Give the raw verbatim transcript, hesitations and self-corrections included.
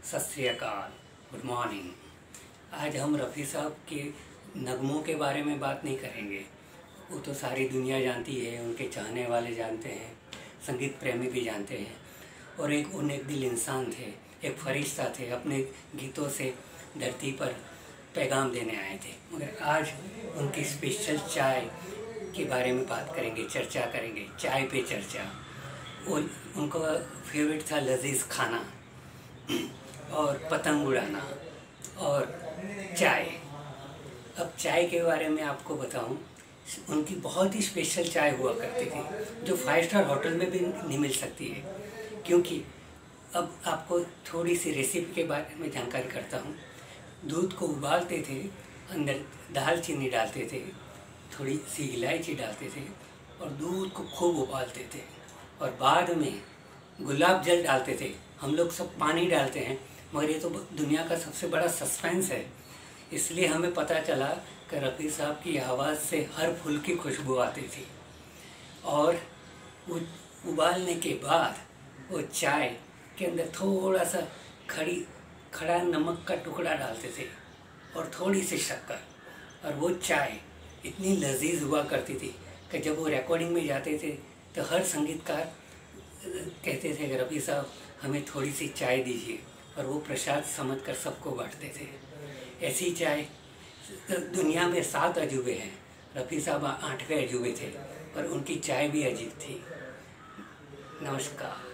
सत श्री अकाल, good morning. आज हम रफ़ी साहब के नगमों के बारे में बात नहीं करेंगे। वो तो सारी दुनिया जानती है, उनके चाहने वाले जानते हैं, संगीत प्रेमी भी जानते हैं। और एक वो नेक दिल इंसान थे, एक फरिश्ता थे, अपने गीतों से धरती पर पैगाम देने आए थे। मगर आज उनकी स्पेशल चाय के बारे में बात करेंगे, चर्चा करेंगे, चाय पे चर्चा। वो उनका फेवरेट था लजीज खाना और पतंग उड़ाना और चाय। अब चाय के बारे में आपको बताऊं, उनकी बहुत ही स्पेशल चाय हुआ करती थी जो फाइव स्टार होटल में भी नहीं मिल सकती है। क्योंकि अब आपको थोड़ी सी रेसिपी के बारे में जानकारी करता हूँ। दूध को उबालते थे, अंदर दालचीनी डालते थे, थोड़ी सी इलायची डालते थे और दूध को खूब उबालते थे और बाद में गुलाब जल डालते थे। हम लोग सब पानी डालते हैं, मगर ये तो दुनिया का सबसे बड़ा सस्पेंस है। इसलिए हमें पता चला कि रफ़ी साहब की आवाज़ से हर फूल की खुशबू आती थी। और उबालने के बाद वो चाय के अंदर थोड़ा सा खड़ी खड़ा नमक का टुकड़ा डालते थे और थोड़ी सी शक्कर, और वो चाय इतनी लजीज हुआ करती थी कि जब वो रिकॉर्डिंग में जाते थे तो हर संगीतकार कहते थे कि रफ़ी साहब हमें थोड़ी सी चाय दीजिए, और वो प्रसाद समझकर सबको बांटते थे। ऐसी चाय दुनिया में सात अजूबे हैं, रफ़ी साहब आठवें अजूबे थे, पर उनकी चाय भी अजीब थी। नमस्कार।